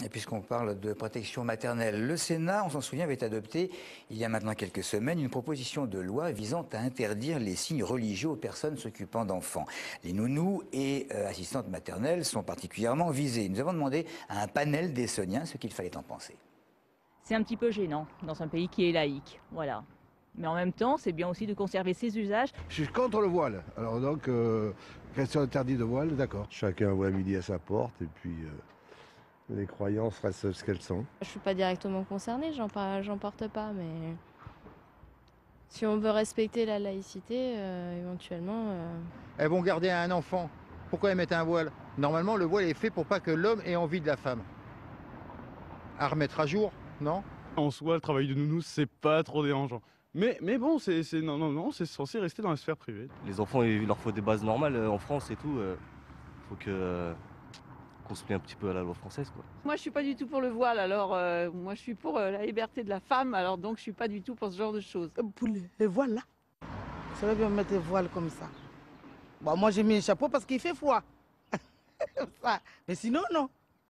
Et puisqu'on parle de protection maternelle, le Sénat, on s'en souvient, avait adopté il y a maintenant quelques semaines une proposition de loi visant à interdire les signes religieux aux personnes s'occupant d'enfants. Les nounous et assistantes maternelles sont particulièrement visés. Nous avons demandé à un panel d'Essonniens ce qu'il fallait en penser. C'est un petit peu gênant dans un pays qui est laïque, voilà. Mais en même temps, c'est bien aussi de conserver ses usages. Je suis contre le voile. Alors donc, question interdite de voile, d'accord. Chacun voit midi à sa porte et puis les croyances restent ce qu'elles sont. Je ne suis pas directement concernée, j'en porte pas, mais si on veut respecter la laïcité, éventuellement... Elles vont garder un enfant. Pourquoi elles mettent un voile? Normalement, le voile est fait pour pas que l'homme ait envie de la femme. À remettre à jour, non? En soi, le travail de nounou, c'est pas trop dérangeant. Mais bon, non, c'est censé rester dans la sphère privée. Les enfants, il leur faut des bases normales en France et tout. Faut qu'on se mette un petit peu à la loi française, quoi. Moi, je suis pas du tout pour le voile. Alors, moi, je suis pour la liberté de la femme. Alors, donc, je suis pas du tout pour ce genre de choses. Pour le voile, là. Ça va bien mettre le voile comme ça. Bon, moi, j'ai mis un chapeau parce qu'il fait froid. Mais sinon, non.